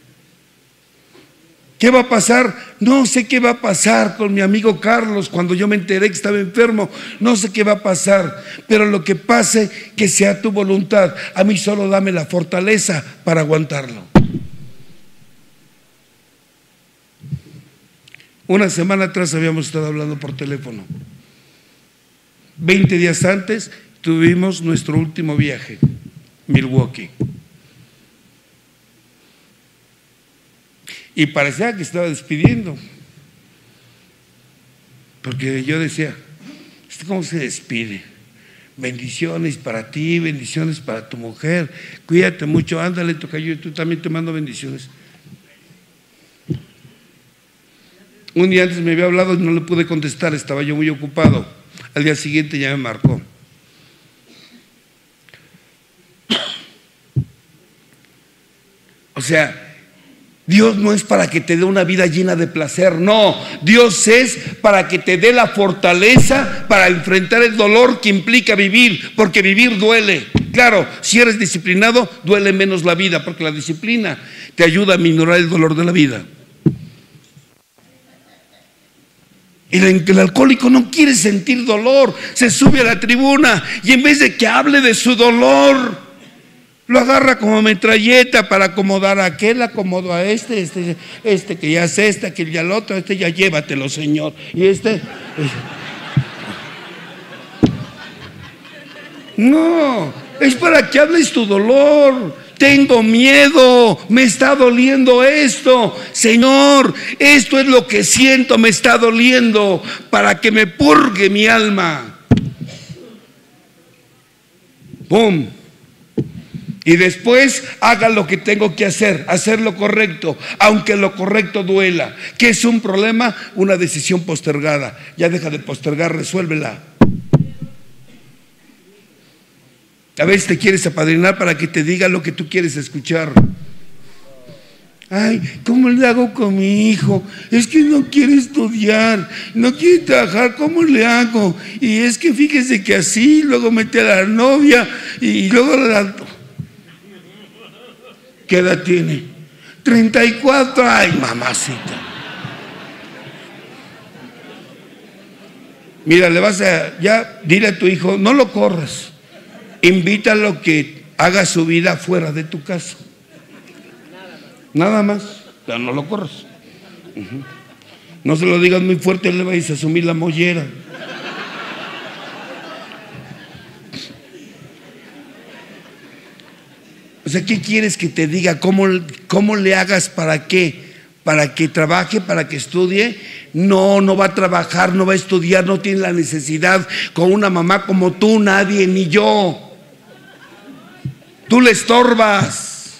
S1: ¿qué va a pasar? No sé qué va a pasar con mi amigo Carlos cuando yo me enteré que estaba enfermo. No sé qué va a pasar, pero lo que pase, que sea tu voluntad. A mí solo dame la fortaleza para aguantarlo. Una semana atrás habíamos estado hablando por teléfono. 20 días antes tuvimos nuestro último viaje, Milwaukee. Y parecía que estaba despidiendo. Porque yo decía, ¿cómo se despide? Bendiciones para ti, bendiciones para tu mujer. Cuídate mucho, ándale, tocayo, tú también te mando bendiciones. Un día antes me había hablado y no le pude contestar, estaba yo muy ocupado. Al día siguiente ya me marcó. O sea, Dios no es para que te dé una vida llena de placer, no. Dios es para que te dé la fortaleza para enfrentar el dolor que implica vivir, porque vivir duele. Claro, si eres disciplinado, duele menos la vida, porque la disciplina te ayuda a minorar el dolor de la vida. El alcohólico no quiere sentir dolor, se sube a la tribuna y en vez de que hable de su dolor, lo agarra como metralleta para acomodar a aquel, acomodo a este que ya es aquel ya el otro, ya llévatelo, Señor. Y no, es para que hables tu dolor. Tengo miedo, me está doliendo esto. Señor, esto es lo que siento, me está doliendo, para que me purgue mi alma. ¡Pum! Y después haga lo que tengo que hacer lo correcto, aunque lo correcto duela. ¿Qué es un problema? Una decisión postergada. Ya deja de postergar, resuélvela. A veces te quieres apadrinar para que te diga lo que tú quieres escuchar. Ay, ¿cómo le hago con mi hijo? Es que no quiere estudiar, no quiere trabajar, ¿cómo le hago? Y es que fíjese que así, luego mete a la novia y luego la... ¿Qué edad tiene? 34, ay, mamacita. Mira, ya dile a tu hijo, no lo corras. Invítalo a que haga su vida fuera de tu casa. Nada más, pero no lo corras. No se lo digas muy fuerte, le vais a asumir la mollera. O sea, ¿qué quieres que te diga? ¿Cómo le hagas para qué? ¿Para que trabaje, para que estudie? No va a trabajar, no va a estudiar, no tiene la necesidad con una mamá como tú, nadie, ni yo. Tú le estorbas.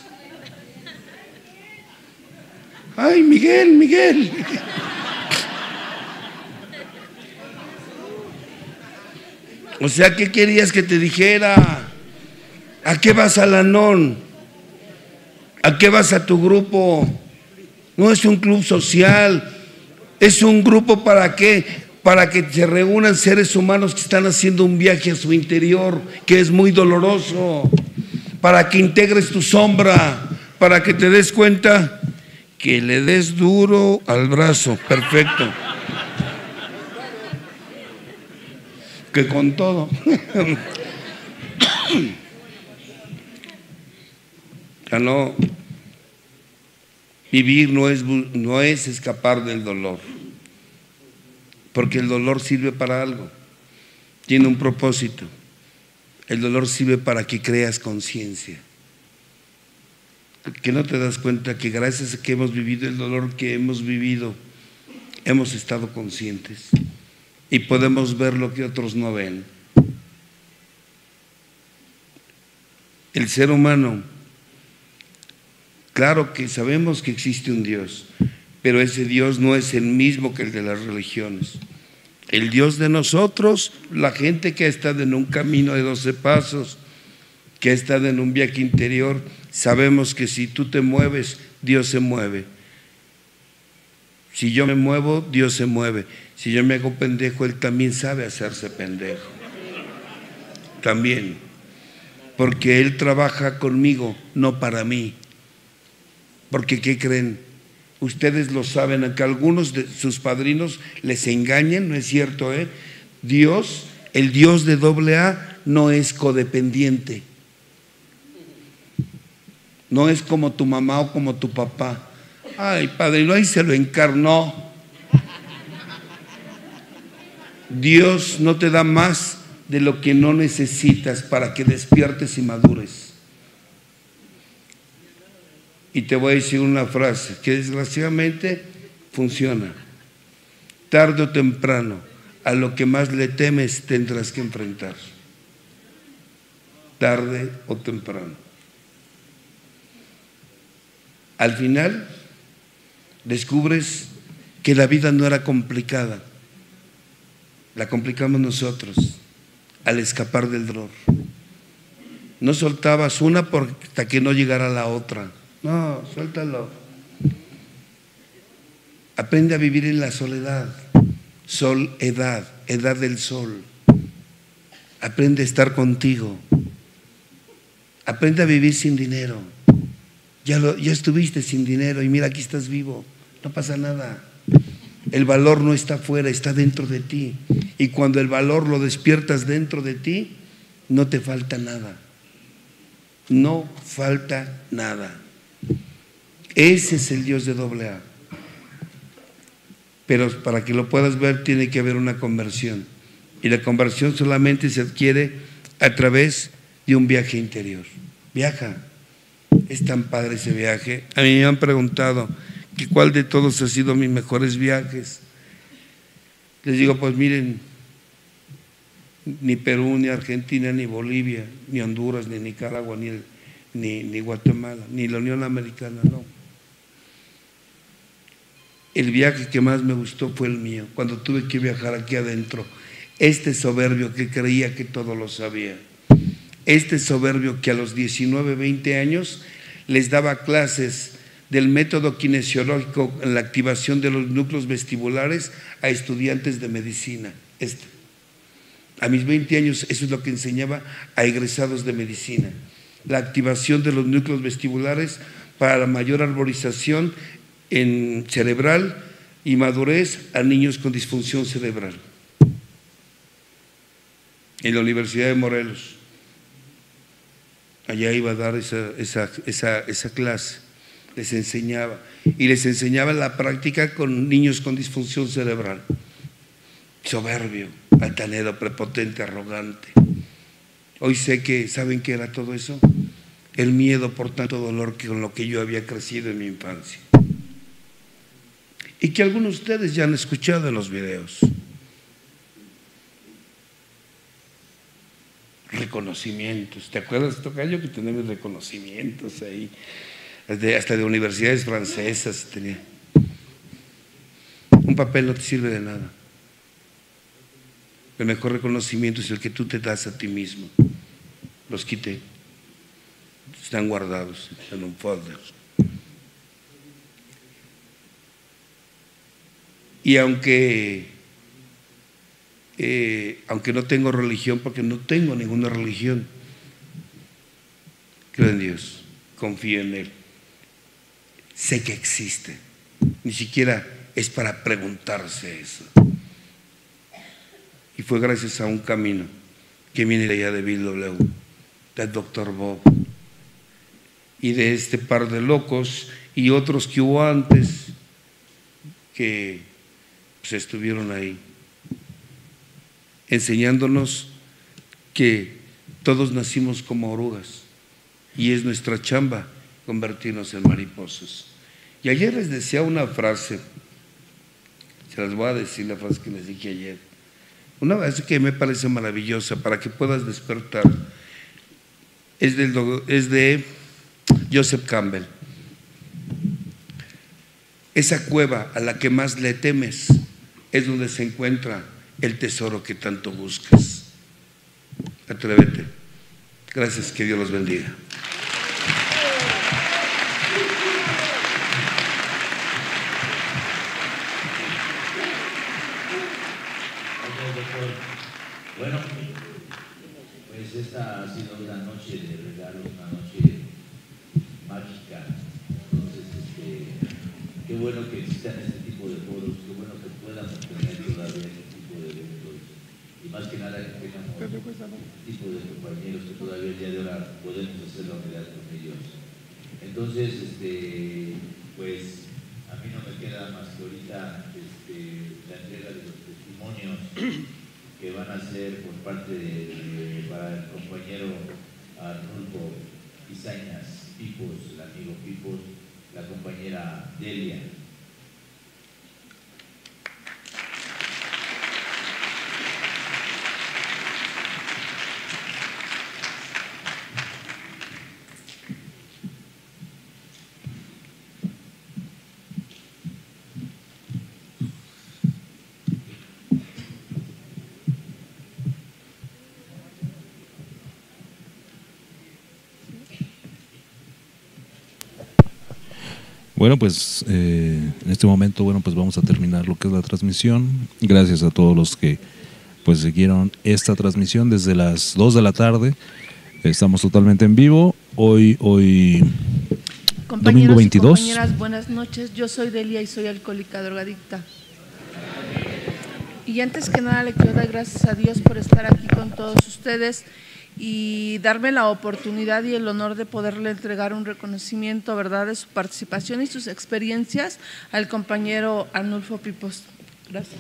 S1: Ay, Miguel. O sea, ¿qué querías que te dijera? ¿A qué vas al Anón? ¿A qué vas a tu grupo? No es un club social, es un grupo ¿para qué? Para que se reúnan seres humanos que están haciendo un viaje a su interior, que es muy doloroso, para que integres tu sombra, para que te des cuenta que le des duro al brazo, perfecto. Que con todo. Ya no, vivir no es escapar del dolor, porque el dolor sirve para algo, tiene un propósito. El dolor sirve para que creas conciencia. que no te das cuenta que gracias a que hemos vivido el dolor que hemos vivido, hemos estado conscientes y podemos ver lo que otros no ven. El ser humano, claro que sabemos que existe un Dios, pero ese Dios no es el mismo que el de las religiones. El Dios de nosotros, la gente que ha estado en un camino de 12 pasos, que ha estado en un viaje interior, sabemos que si tú te mueves, Dios se mueve. Si yo me muevo, Dios se mueve. Si yo me hago pendejo, Él también sabe hacerse pendejo. También. Porque Él trabaja conmigo, no para mí. Porque, ¿qué creen? Ustedes lo saben, aunque algunos de sus padrinos les engañen, ¿no es cierto? Dios, el Dios de AA, no es codependiente. No es como tu mamá o como tu papá. Ay, padrino, ahí se lo encarnó. Dios no te da más de lo que no necesitas para que despiertes y madures. Y te voy a decir una frase que desgraciadamente funciona. Tarde o temprano, a lo que más le temes tendrás que enfrentar. Tarde o temprano. Al final, descubres que la vida no era complicada. La complicamos nosotros al escapar del dolor. No soltabas una hasta que no llegara la otra. No, suéltalo. Aprende a vivir en la soledad. Soledad, edad del sol. Aprende a estar contigo. Aprende a vivir sin dinero. Ya estuviste sin dinero y mira, aquí estás vivo. No pasa nada. El valor no está afuera, está dentro de ti. Y cuando el valor lo despiertas dentro de ti, no te falta nada. No falta nada. Ese es el Dios de AA. Pero para que lo puedas ver tiene que haber una conversión. Y la conversión solamente se adquiere a través de un viaje interior. Viaja. Es tan padre ese viaje. A mí me han preguntado que cuál de todos ha sido mis mejores viajes. Les digo, pues miren, ni Perú, ni Argentina, ni Bolivia, ni Honduras, ni Nicaragua, ni Guatemala, ni la Unión Americana, no. El viaje que más me gustó fue el mío, cuando tuve que viajar aquí adentro. Este soberbio que creía que todo lo sabía. Este soberbio que a los 19, 20 años les daba clases del método kinesiológico en la activación de los núcleos vestibulares a estudiantes de medicina. A mis 20 años eso es lo que enseñaba a egresados de medicina. La activación de los núcleos vestibulares para la mayor arborización en cerebral y madurez a niños con disfunción cerebral. En la Universidad de Morelos. Allá iba a dar esa clase. Les enseñaba. Y les enseñaba la práctica con niños con disfunción cerebral. Soberbio, altanero, prepotente, arrogante. Hoy sé que, ¿saben qué era todo eso? El miedo por tanto dolor que con lo que yo había crecido en mi infancia. Y que algunos de ustedes ya han escuchado en los videos. Reconocimientos. ¿Te acuerdas, tocayo, que tenemos reconocimientos ahí? Hasta de universidades francesas tenía. Un papel no te sirve de nada. El mejor reconocimiento es el que tú te das a ti mismo. Los quité. Están guardados en un folder. Y aunque no tengo religión, porque no tengo ninguna religión, creo en Dios, confío en Él. Sé que existe. Ni siquiera es para preguntarse eso. Y fue gracias a un camino que viene de allá de Bill W., del Dr. Bob, y de este par de locos y otros que hubo antes que pues, estuvieron ahí, enseñándonos que todos nacimos como orugas y es nuestra chamba convertirnos en mariposas. Y ayer les decía una frase, se las voy a decir, la frase que les dije ayer, una frase que me parece maravillosa para que puedas despertar, es de Joseph Campbell. Esa cueva a la que más le temes es donde se encuentra el tesoro que tanto buscas. Atrévete. Gracias, que Dios los bendiga.
S2: Bueno, pues esta ha sido una noche de regalos, una noche mágica. Entonces, qué bueno que existan este tipo de foros, qué bueno que puedan tener todavía este tipo de eventos. Y más que nada que tengamos este tipo de compañeros que todavía el día de ahora podemos hacer la unidad con ellos. Entonces, pues a mí no me queda más que ahorita la entrega de los testimonios que van a ser por parte para el compañero Arnulfo Izañas Pipos, el amigo Pipos, la compañera Delia.
S3: Bueno, pues en este momento, bueno, pues vamos a terminar lo que es la transmisión. Gracias a todos los que pues siguieron esta transmisión desde las 2 de la tarde. Estamos totalmente en vivo. Hoy domingo 22.
S4: Y compañeras, buenas noches. Yo soy Delia y soy alcohólica drogadicta. Y antes que nada le quiero dar gracias a Dios por estar aquí con todos ustedes y darme la oportunidad y el honor de poderle entregar un reconocimiento, ¿verdad?, de su participación y sus experiencias al compañero Arnulfo Pipos. Gracias.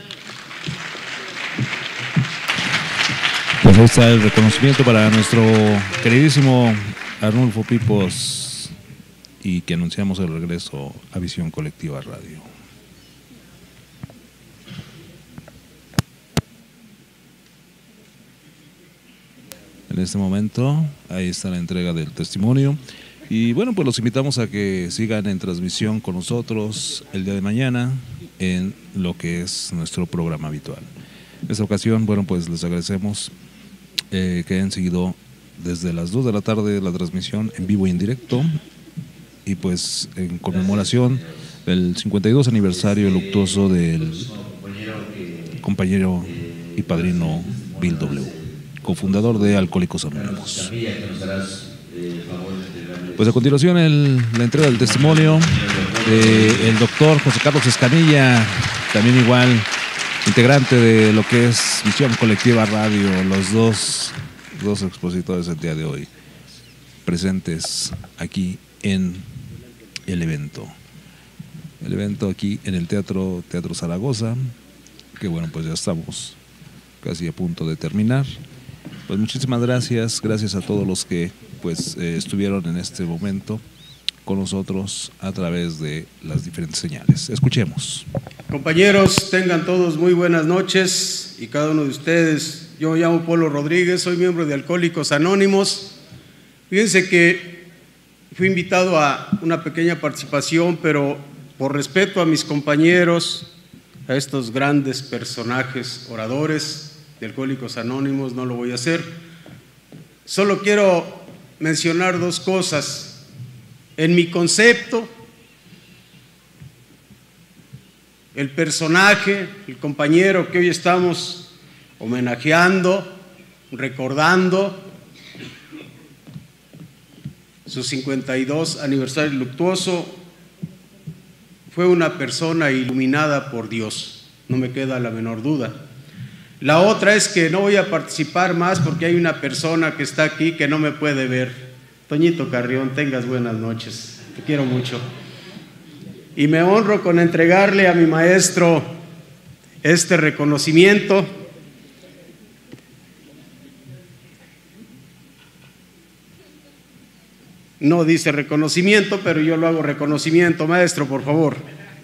S3: Pues ahí está el reconocimiento para nuestro queridísimo Arnulfo Pipos y que anunciamos el regreso a Visión Colectiva Radio. En este momento, ahí está la entrega del testimonio. Y bueno, pues los invitamos a que sigan en transmisión con nosotros el día de mañana en lo que es nuestro programa habitual. En esta ocasión, bueno, pues les agradecemos que hayan seguido desde las 2 de la tarde la transmisión en vivo y en directo. Y pues en conmemoración del 52 aniversario luctuoso del compañero y padrino Bill W., cofundador de Alcohólicos Anónimos. Pues a continuación la entrega del testimonio del doctor José Carlos Escamilla, también igual integrante de lo que es Visión Colectiva Radio, los dos expositores el día de hoy presentes aquí en el evento aquí en el Teatro Zaragoza, que bueno, pues ya estamos casi a punto de terminar. Pues muchísimas gracias a todos los que pues estuvieron en este momento con nosotros a través de las diferentes señales. Escuchemos.
S5: Compañeros, tengan todos muy buenas noches y cada uno de ustedes. Yo me llamo Polo Rodríguez, soy miembro de Alcohólicos Anónimos. Fíjense que fui invitado a una pequeña participación, pero por respeto a mis compañeros, a estos grandes personajes oradores de Alcohólicos Anónimos, no lo voy a hacer. Solo quiero mencionar dos cosas. En mi concepto, el personaje, el compañero que hoy estamos homenajeando, recordando su 52 aniversario luctuoso, fue una persona iluminada por Dios, no me queda la menor duda. La otra es que no voy a participar más porque hay una persona que está aquí que no me puede ver. Toñito Carrión, tengas buenas noches, te quiero mucho. Y me honro con entregarle a mi maestro este reconocimiento. no dice reconocimiento, pero yo lo hago reconocimiento. Maestro, por favor.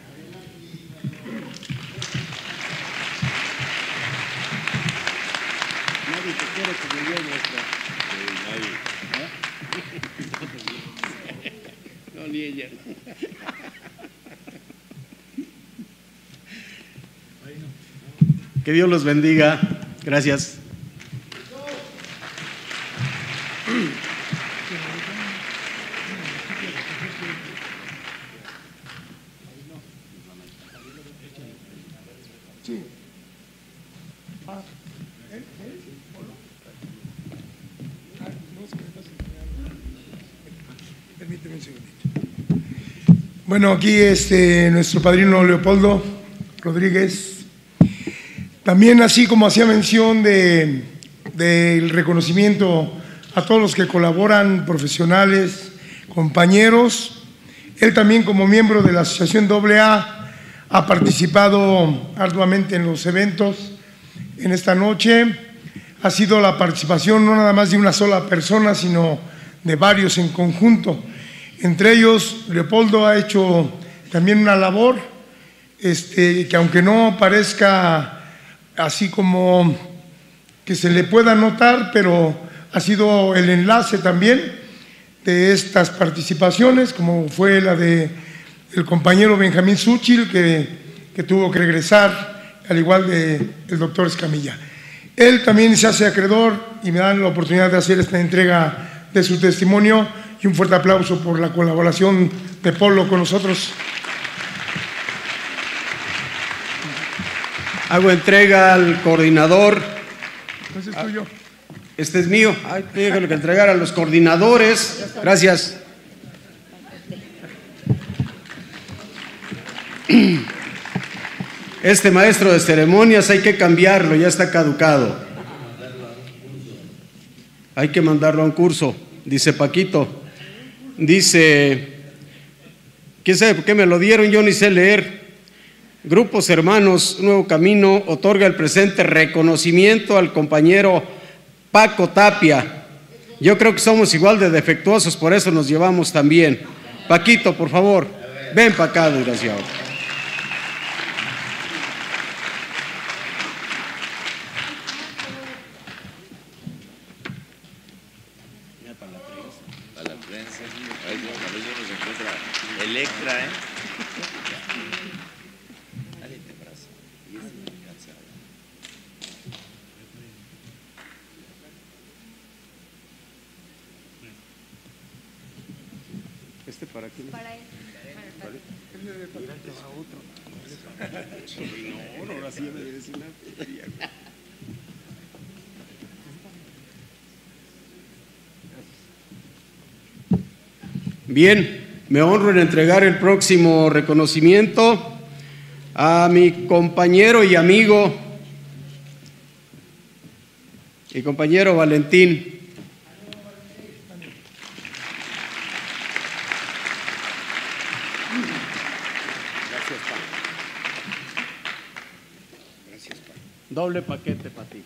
S1: Nadie te quiere como yo, maestro. Nadie. No, ni ella.
S5: Que Dios los bendiga. Gracias.
S6: Permíteme un segundito. Bueno, aquí nuestro padrino Leopoldo Rodríguez. También, así como hacía mención del reconocimiento a todos los que colaboran, profesionales, compañeros, él también como miembro de la Asociación AA ha participado arduamente en los eventos en esta noche. Ha sido la participación no nada más de una sola persona, sino de varios en conjunto. Entre ellos, Leopoldo ha hecho también una labor que aunque no parezca así como que se le pueda notar, pero ha sido el enlace también de estas participaciones, como fue la del compañero Benjamín Súchil, que tuvo que regresar, al igual del doctor Escamilla. Él también se hace acreedor y me dan la oportunidad de hacer esta entrega de su testimonio, y un fuerte aplauso por la colaboración de Polo con nosotros.
S5: Hago entrega al coordinador.
S6: Ese es tuyo.
S5: Este es mío. Ay, déjalo que entregar a los coordinadores. Gracias. Este maestro de ceremonias hay que cambiarlo, ya está caducado. Hay que mandarlo a un curso, dice Paquito. Dice, ¿quién sabe por qué me lo dieron? Yo ni sé leer. Grupos Hermanos Nuevo Camino otorga el presente reconocimiento al compañero Paco Tapia. Yo creo que somos igual de defectuosos, por eso nos llevamos también. Paquito, por favor, ven para acá, desgraciado.
S2: Para la prensa, a veces nos encuentra Electra,
S5: ¿Para quién?
S7: Para él.
S5: No, ahora sí me decía una tontería. Bien, me honro en entregar el próximo reconocimiento a mi compañero y amigo, mi compañero Valentín. Doble paquete para ti.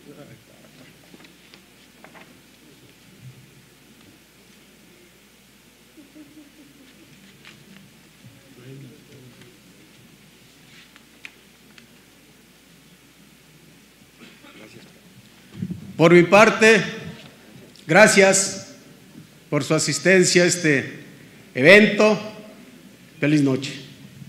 S5: Por mi parte, gracias por su asistencia a este evento. Feliz noche.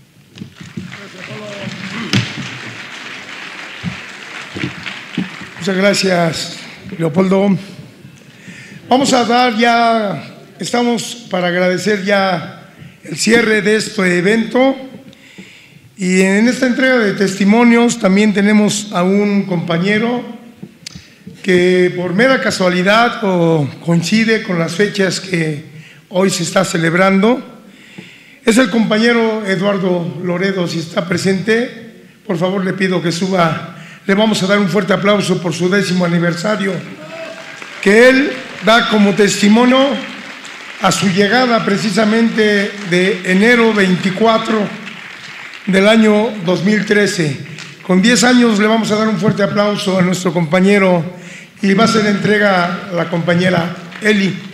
S6: Muchas gracias, Leopoldo. Vamos a dar ya, estamos para agradecer ya el cierre de este evento, y en esta entrega de testimonios también tenemos a un compañero que por mera casualidad o coincide con las fechas que hoy se está celebrando. Es el compañero Eduardo Loredo. Si está presente, por favor le pido que suba. Le vamos a dar un fuerte aplauso por su 10º aniversario, que él da como testimonio a su llegada precisamente de enero 24 del año 2013. Con 10 años le vamos a dar un fuerte aplauso a nuestro compañero, y va a ser entrega a la compañera Eli.